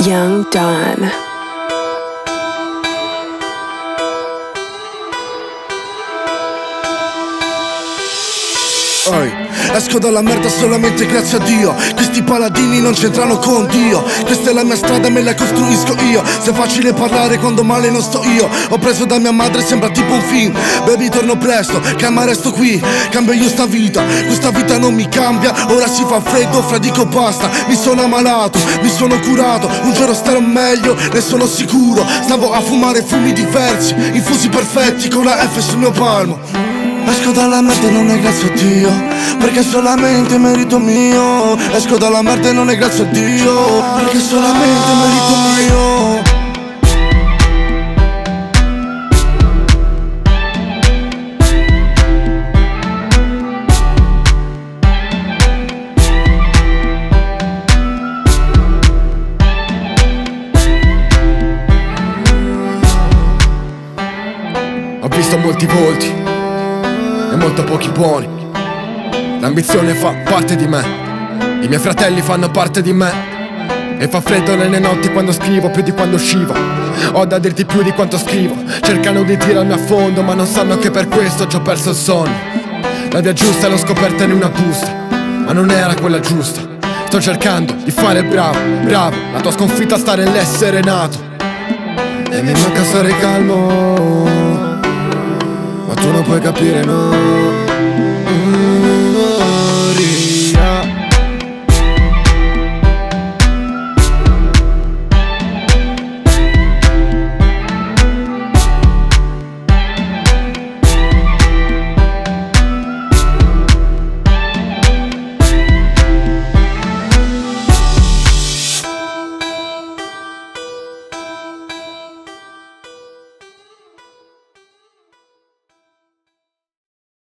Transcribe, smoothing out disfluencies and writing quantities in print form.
Young Dawn. Esco dalla merda solamente grazie a Dio. Questi paladini non c'entrano con Dio. Questa è la mia strada e me la costruisco io. Se è facile parlare quando male non sto io. Ho preso da mia madre, sembra tipo un film. Baby torno presto, calma resto qui. Cambio io sta vita, questa vita non mi cambia. Ora si fa freddo, fra dico basta. Mi sono ammalato, mi sono curato. Un giorno starò meglio, ne sono sicuro. Stavo a fumare fumi diversi, infusi perfetti con la F sul mio palmo. Esco dalla merda e non è grazie a Dio, perché è solamente merito mio. Esco dalla merda e non è grazie a Dio, perché è solamente merito mio. Ho visto molti volti e molto pochi buoni. L'ambizione fa parte di me, i miei fratelli fanno parte di me. E fa freddo nelle notti quando scrivo più di quando uscivo. Ho da dirti più di quanto scrivo. Cercano di tirarmi a fondo ma non sanno che per questo ci ho perso il sonno. La via giusta l'ho scoperta in una busta, ma non era quella giusta. Sto cercando di fare il bravo, bravo. La tua sconfitta sta nell'essere nato. E mi manca stare calmo, ma tu non puoi capire, no.